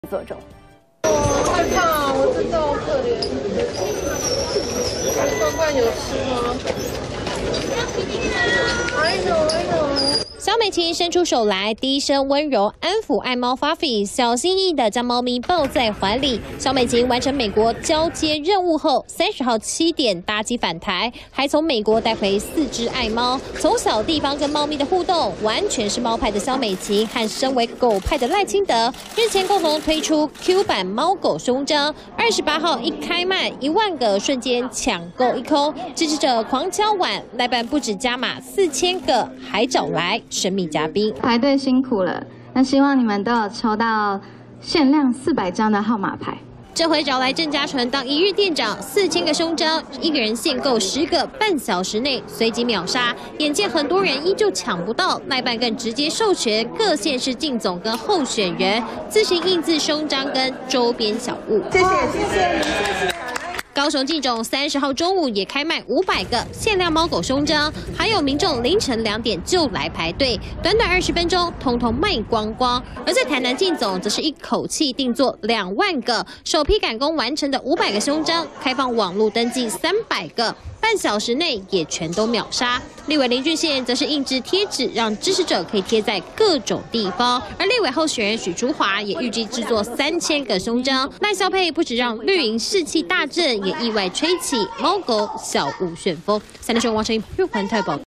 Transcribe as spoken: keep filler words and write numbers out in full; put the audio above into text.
作中。 我害怕，我知道，好可怜。罐罐有吃吗？哎呦哎呦！ 小美琴伸出手来，低声温柔安抚爱猫 Fluffy， 小心翼翼地将猫咪抱在怀里。小美琴完成美国交接任务后，三十号七点搭机返台，还从美国带回四只爱猫。从小地方跟猫咪的互动，完全是猫派的萧美琴和身为狗派的赖清德日前共同推出 Q 版猫狗胸章，二十八号一开卖，一万个瞬间抢购一空，支持者狂敲碗，赖办不止加码四千个，还找来。 神秘嘉宾排队辛苦了，那希望你们都有抽到限量四百张的号码牌。 这回找来郑家纯当一日店长，四千个胸章，一个人限购十个，半小时内随即秒杀。眼见很多人依旧抢不到，赖办更直接授权各县市进总跟候选人自行印制胸章跟周边小物。 谢谢谢谢你，谢谢。 高雄进总三十号中午也开卖五百个限量猫狗胸章，还有民众凌晨两点就来排队，短短二十分钟，通通卖光光。而在台南进总，则是一口气定做两万个，首批赶工完成的五百个胸章，开放网络登记三百个。 半小时内也全都秒杀。立委林俊宪则是印制贴纸，让支持者可以贴在各种地方。而立委候选人许淑华也预计制作三千个胸章。赖萧配不止让绿营士气大振，也意外吹起猫狗小物旋风。三立新闻王成英、玉环台报。